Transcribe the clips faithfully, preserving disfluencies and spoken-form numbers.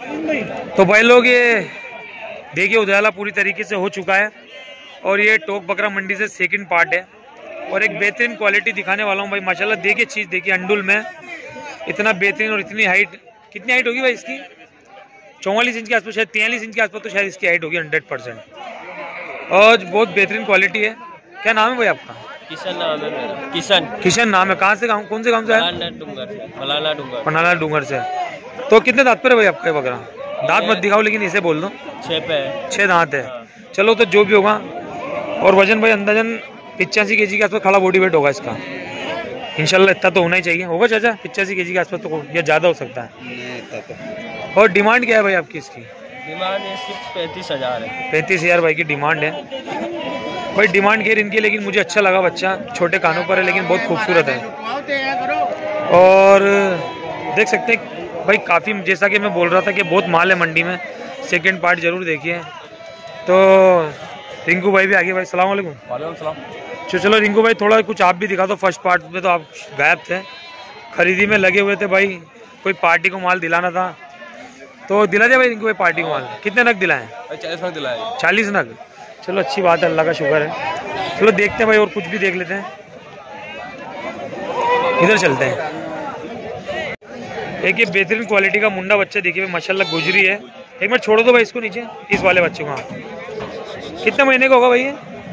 तो भाई लोग ये देखिए उजाला पूरी तरीके से हो चुका है और ये टोक बकरा मंडी से सेकंड पार्ट है और एक बेहतरीन क्वालिटी दिखाने वाला हूँ भाई। माशाल्लाह देखिए चीज़ देखिए, अंडुल में इतना बेहतरीन और इतनी हाइट, कितनी हाइट होगी भाई इसकी? चौवालीस इंच के आसपास, शायद तैंतालीस इंच के आसपास तो शायद इसकी हाइट होगी हंड्रेड परसेंट। और बहुत बेहतरीन क्वालिटी है। क्या नाम है भाई आपका? किशन नाम है मेरा। किशन किशन नाम है। कहाँ से गाँव, कौन से गाँव से है? पनाला डूंगर। पनाला डूंगर से। तो कितने दांत पर है भाई आपका बकरा? दांत मत दिखाओ लेकिन इसे बोल दो। छः पे है। छः दांत है। चलो तो जो भी होगा। और वजन भाई अंदाजन पिचासी के जी के आसपास खड़ा बॉडी वेट होगा इसका इंशाल्लाह। इतना तो होना ही चाहिए। होगा चाचा पिचासी के जी के आसपास तो, या ज़्यादा हो सकता है। और डिमांड क्या है भाई आपकी इसकी? डिमांड इसकी पैंतीस हज़ार है। पैंतीस हज़ार भाई की डिमांड है भाई। डिमांड खैर इनकी, लेकिन मुझे अच्छा लगा बच्चा। छोटे कानों पर है लेकिन बहुत खूबसूरत है। और देख सकते हैं भाई काफ़ी, जैसा कि मैं बोल रहा था कि बहुत माल है मंडी में। सेकंड पार्ट जरूर देखिए। तो रिंकू भाई भी आगे भाई। सलाम वालेकुम। वालेकुम सलाम। चलो चलो रिंकू भाई थोड़ा कुछ आप भी दिखा दो। फर्स्ट पार्ट में तो आप गायब थे, खरीदी में लगे हुए थे भाई। कोई पार्टी को माल दिलाना था तो दिला दिया भाई रिंकू भाई पार्टी को माल। कितने नग दिलाए? चालीस नग दिलाए। चालीस नग। चलो अच्छी बात है, अल्लाह का शुक्र है। चलो देखते हैं भाई और कुछ भी देख लेते हैं। इधर चलते हैं। एक ये बेहतरीन क्वालिटी का मुंडा बच्चा देखिए भाई माशाल्लाह गुजरी है। एक मिनट छोड़ो दो भाई इसको नीचे, इस वाले बच्चे को। हाँ कितने महीने का होगा भाई ये?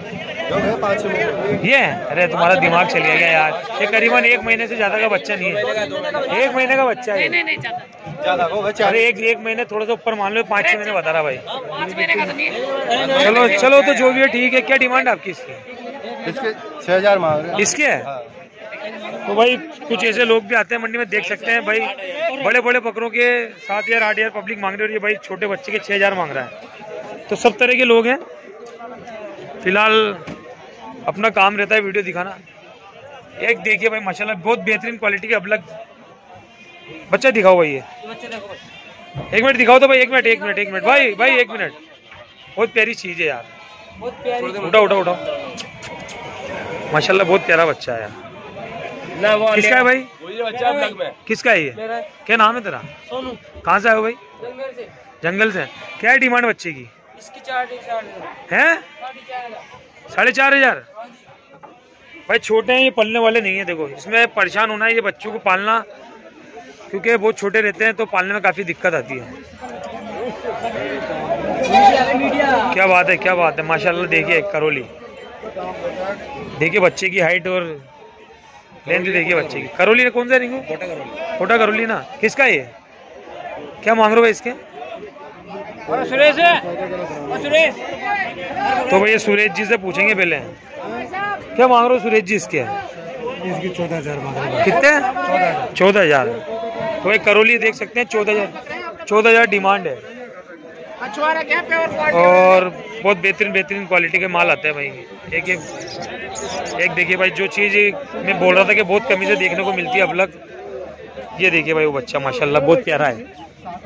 ये अरे तुम्हारा दिमाग चल गया यार। ये करीबन एक महीने से ज्यादा का बच्चा नहीं है। एक महीने का बच्चा है। नहीं, नहीं, ज्यादा। अरे एक एक महीने थोड़ा सा ऊपर मान लो, पाँच छह महीने बता रहा भाई। चलो चलो तो जो भी है ठीक है। क्या डिमांड है आपकी इसकी? इसके छह हजार मांग रहे हैं। इसके है? तो भाई कुछ ऐसे लोग भी आते हैं मंडी में, देख सकते हैं भाई। बड़े बड़े बकरों के सात हजार आठ हजार पब्लिक मांग रही है और ये भाई छोटे बच्चे के छह हजार मांग रहा है। तो सब तरह के लोग हैं। फिलहाल अपना काम रहता है वीडियो दिखाना। एक देखिए भाई माशाल्लाह बहुत बेहतरीन क्वालिटी के अबलग बच्चा दिखाओ भाई। ये एक मिनट दिखाओ तो भाई। एक मिनट एक मिनट एक मिनट भाई भाई एक मिनट। बहुत प्यारी चीज है यार। उठा उठा उठा माशाल्लाह बहुत प्यारा बच्चा है यार। किसका है भाई? बच्चा में। किसका है ये? क्या नाम है तेरा? सोनू। कहाँ से आए हो भाई? जंगल से। जंगल से। क्या है डिमांड बच्चे की? इसकी चार है साढ़े चार हजार। भाई छोटे हैं ये, पलने वाले नहीं है। देखो इसमें परेशान होना है ये बच्चों को पालना, क्योंकि बहुत छोटे रहते हैं तो पालने में काफी दिक्कत आती है। क्या बात है, क्या बात है माशाल्लाह। देखिए करोली, देखिए बच्चे की हाइट और लेंथ देखिए बच्चे की। करोली कौन सा रिंगू? कोटा करोली ना। किसका ये? क्या मांग रहे हो भाई इसके? सुरेश है। सुरेश। तो भैया सुरेश जी से पूछेंगे पहले। क्या मांग रहे हो सुरेश जी इसके? इसकी चौदह हजार मांग रहे हैं। कितने? चौदह हजार। तो भाई करोली देख सकते हैं चौदह हजार चौदह हजार डिमांड है। और बहुत बेहतरीन बेहतरीन क्वालिटी के माल आते हैं भाई। एक एक एक देखिए भाई, जो चीज़ मैं बोल रहा था कि बहुत कमी से देखने को मिलती है अबलग, ये देखिए भाई वो बच्चा माशाल्लाह बहुत प्यारा है।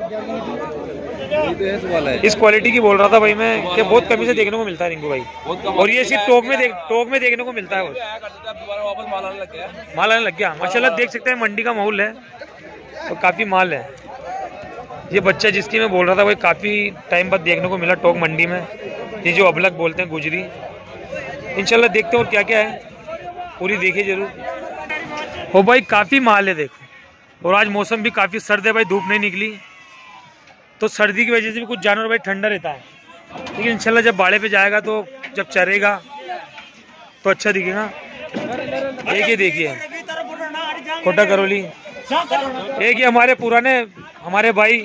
इस क्वालिटी की बोल रहा था भाई मैं कि बहुत कमी से देखने को मिलता है रिंकू भाई। और ये सिर्फ टोक में देख टोक में देखने को मिलता है। माल आने लग गया माशाल्लाह। देख सकते हैं मंडी का माहौल है और काफ़ी माल है। ये बच्चा जिसकी मैं बोल रहा था भाई काफ़ी टाइम बाद देखने को मिला टोक मंडी में। ये जो अबलग बोलते हैं गुजरी। इंशाल्लाह देखते हैं और क्या क्या है, पूरी देखिए जरूर। हो भाई काफ़ी माल है देखो। और आज मौसम भी काफ़ी सर्द है भाई, धूप नहीं निकली तो सर्दी की वजह से भी कुछ जानवर भाई ठंडा रहता है। लेकिन इंशाल्लाह जब बाड़े पे जाएगा तो जब चरेगा तो अच्छा दिखेगा। एक ही देखिए कोटा करोली। एक ही हमारे पुराने हमारे भाई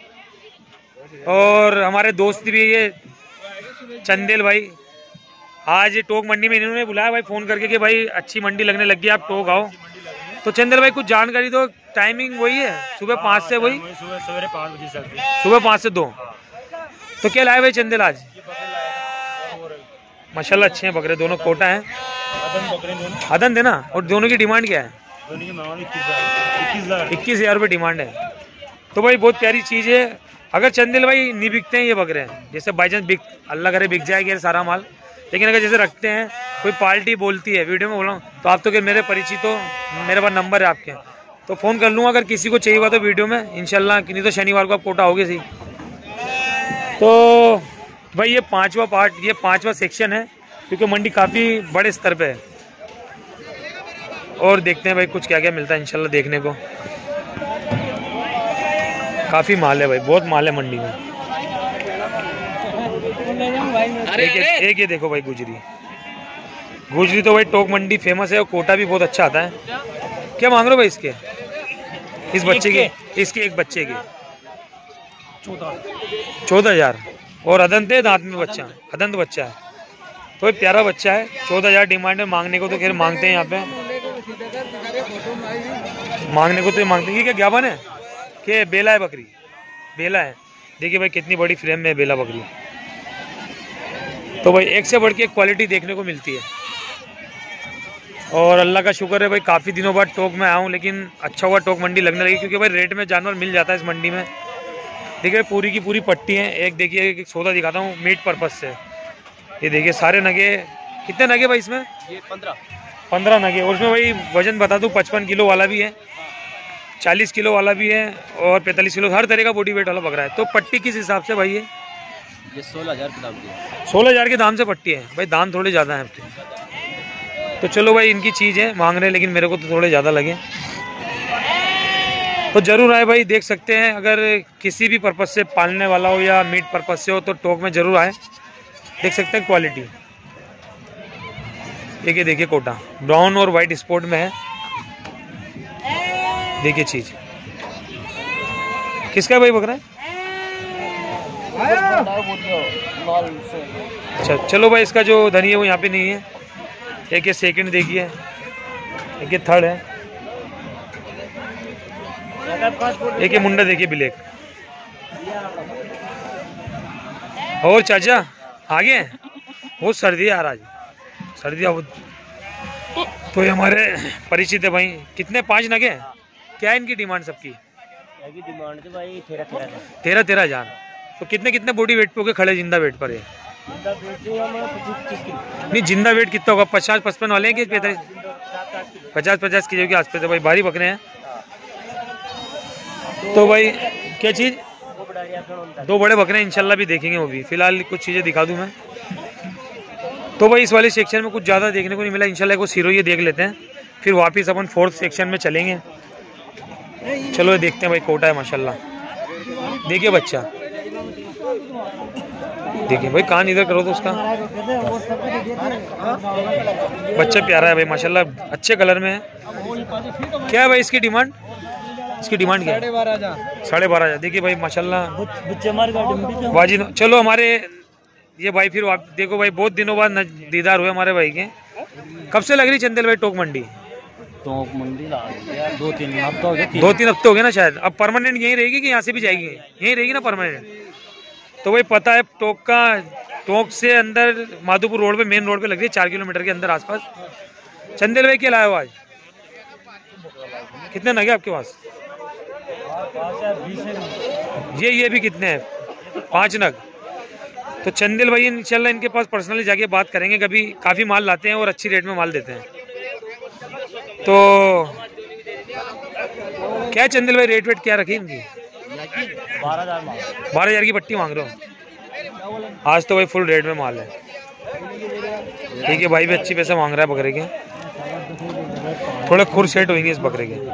और हमारे दोस्त भी ये चंदेल भाई। आज टोक मंडी में इन्होंने बुलाया भाई फ़ोन करके कि भाई अच्छी मंडी लगने लग गई, आप टोक आओ। तो चंदेल भाई कुछ जानकारी दो। टाइमिंग वही है सुबह पाँच से? वही सुबह सवेरे पाँच बजे चलती। सुबह पाँच से दो। तो क्या लाए भाई चंदेल आज? माशाल्लाह अच्छे हैं बकरे दोनों। कोटा हैं अदन देना। और दोनों की डिमांड क्या है? इक्कीस हजार रुपये डिमांड है। तो भाई बहुत प्यारी चीज़ है। अगर चंदेल भाई नहीं बिकते हैं ये बकरे, जैसे बाई चांस बिक अल्लाह करे बिक जाएगी सारा माल, लेकिन अगर जैसे रखते हैं कोई पार्टी बोलती है वीडियो में बोला हूँ तो आप तो क्या मेरे परिचित हो, मेरे पास नंबर है आपके, तो फ़ोन कर लूँगा अगर किसी को चाहिए हुआ तो वीडियो में इंशाल्लाह, नहीं तो शनिवार को आप कोटा होगे सही। तो भाई ये पांचवा पार्ट, ये पांचवा सेक्शन है क्योंकि मंडी काफ़ी बड़े स्तर पे है। और देखते हैं भाई कुछ क्या क्या मिलता है इंशाल्लाह देखने को। काफ़ी माल है भाई, बहुत माल है मंडी में। एक, एक, एक ये देखो भाई गुजरी, गुजरी तो भाई टोक मंडी फेमस है और कोटा भी बहुत अच्छा आता है। क्या मांग रहे हो भाई इसके, इस बच्चे के, इसके एक बच्चे के चौदह हजार और अदंत है, दांत में बच्चा, अदंत बच्चा है तो प्यारा बच्चा है। चौदह हजार डिमांड है, मांगने को तो खैर मांगते हैं यहाँ पे, मांगने को तो मांगते हैं। ये क्या ज्ञापन है कि बेला है, बकरी बेला है। देखिए भाई कितनी बड़ी फ्रेम में है बेला बकरी। तो भाई एक से बढ़ के एक क्वालिटी देखने को मिलती है और अल्लाह का शुक्र है भाई काफ़ी दिनों बाद टोक में आया हूँ, लेकिन अच्छा हुआ टोक मंडी लगने लगी क्योंकि भाई रेट में जानवर मिल जाता है इस मंडी में। देखिए पूरी की पूरी पट्टी है। एक देखिए एक सौदा दिखाता हूँ मीट पर्पज से। ये देखिए सारे नगे, कितने नगे भाई इसमें? ये पंद्रह पंद्रह नगे। और उसमें भाई वजन बता दूँ, पचपन किलो वाला भी है, चालीस किलो वाला भी है और पैंतालीस किलो, हर तरह का बॉडी वेट वाला बकरा है। तो पट्टी किस हिसाब से भाई? ये ये सोलह हजार के दाम की है। सोलह हजार के दाम से पट्टी है भाई, दाम थोड़े ज़्यादा हैं। तो चलो भाई इनकी चीज़ है, मांग रहे हैं, लेकिन मेरे को तो थोड़े ज़्यादा लगे। तो जरूर आए भाई, देख सकते हैं। अगर किसी भी पर्पज़ से पालने वाला हो या मीट पर्पज़ से हो तो टोक में जरूर आए, देख सकते हैं क्वालिटी। देखिए देखिए कोटा ब्राउन और वाइट स्पॉट में है। देखिए चीज़ किसका भाई बकरा है? अच्छा चलो भाई, इसका जो धनी है वो यहाँ पे नहीं है। एक ये सेकंड देखिए, एक ये थर्ड है, एक ये मुंडा देखिए ब्लैक। और चाचा आगे हैं, बहुत सर्दी है यार, आज सर्दी बहुत। तो ये हमारे परिचित है भाई। कितने? पाँच नगे हैं। क्या है इनकी डिमांड सबकी? डिमांड तो भाई तेरह तेरह तेरह तेरह हजार। तो कितने कितने बॉडी वेट पे होके खड़े जिंदा वेट पर है? नहीं जिंदा वेट कितना होगा? पचास पचपन वाले हैं कि पैंतालीस? पचास पचास किलो के आसपास है भाई, भारी बकरे हैं। तो भाई क्या चीज़? दो बड़े बकरे हैं, इंशाल्लाह भी देखेंगे वो भी। फिलहाल कुछ चीज़ें दिखा दूं मैं। तो भाई इस वाले सेक्शन में कुछ ज़्यादा देखने को नहीं मिला, इंशाल्लाह को सिरो ये देख लेते हैं, फिर वापस अपन फोर्थ सेक्शन में चलेंगे। चलो देखते हैं भाई। कोटा है माशाल्लाह। देखिए बच्चा, देखिए भाई कान इधर करो तो उसका बच्चा प्यारा है भाई माशाल्लाह, अच्छे कलर में है। क्या है भाई इसकी डिमांड? इसकी डिमांड क्या है? साढ़े बारह हजार। देखिए भाई माशाल्लाह बाजी। चलो हमारे ये भाई फिर आप देखो भाई, बहुत दिनों बाद दीदार हुए हमारे भाई के। कब से लग रही चंदेल भाई टोक मंडी? टोक मंडी दो तीन हफ्ते हो गए। दो तीन हफ्ते हो गए ना शायद। अब परमानेंट यहीं रहेगी कि यहाँ से भी जाएगी? यहीं रहेगी ना परमानेंट। तो भाई पता है टोक का, टोक से अंदर माधोपुर रोड पे, मेन रोड पे लग रही है, चार किलोमीटर के अंदर आसपास। चंदेल भाई क्या लाए हो आज? कितने नगे आपके पास? ये ये भी कितने हैं? पाँच नग। तो चंदेल भाई इंशाल्लाह इनके पास पर्सनली जाके बात करेंगे कभी। काफ़ी माल लाते हैं और अच्छी रेट में माल देते हैं। तो क्या चंदेल भाई रेट वेट क्या रखी इनकी? बारह हजार बारह हजार की पट्टी मांग रहे हो? आज तो भाई फुल रेट में माल है। ठीक है भाई भी अच्छी पैसा मांग रहा है बकरे के। थोड़े खुर सेट होंगे इस बकरे के।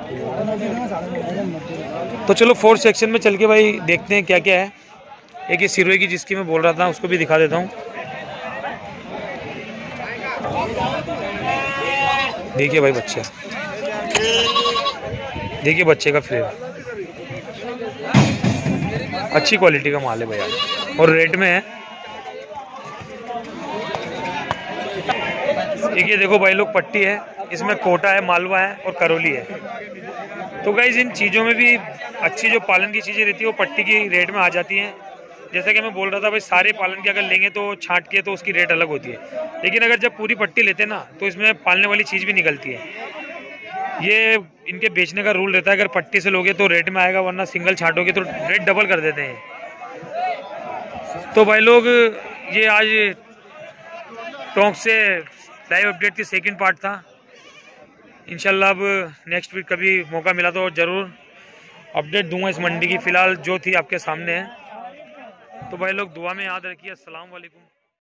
तो चलो फोर्थ सेक्शन में चल के भाई देखते हैं क्या क्या है। एक ये सिरोही की जिसकी मैं बोल रहा था उसको भी दिखा देता हूँ। देखिए भाई बच्चे, देखिए बच्चे का फ्लेवर, अच्छी क्वालिटी का माल है भैया और रेट में है। एक ये देखो भाई लोग पट्टी है, इसमें कोटा है, मालवा है और करौली है। तो गाइस इन चीज़ों में भी अच्छी जो पालन की चीज़ें रहती है वो पट्टी की रेट में आ जाती हैं। जैसा कि मैं बोल रहा था भाई, सारे पालन के अगर लेंगे तो छांट के तो उसकी रेट अलग होती है, लेकिन अगर जब पूरी पट्टी लेते हैं ना तो इसमें पालने वाली चीज़ भी निकलती है। ये इनके बेचने का रूल रहता है, अगर पट्टी से लोगे तो रेट में आएगा, वरना सिंगल छांटोगे तो रेट डबल कर देते हैं। तो भाई लोग ये आज टोंक से लाइव अपडेट की सेकंड पार्ट था। इंशाल्लाह अब नेक्स्ट वीक कभी मौका मिला तो ज़रूर अपडेट दूंगा इस मंडी की। फ़िलहाल जो थी आपके सामने है। तो भाई लोग दुआ में याद रखिए। अस्सलाम वालेकुम।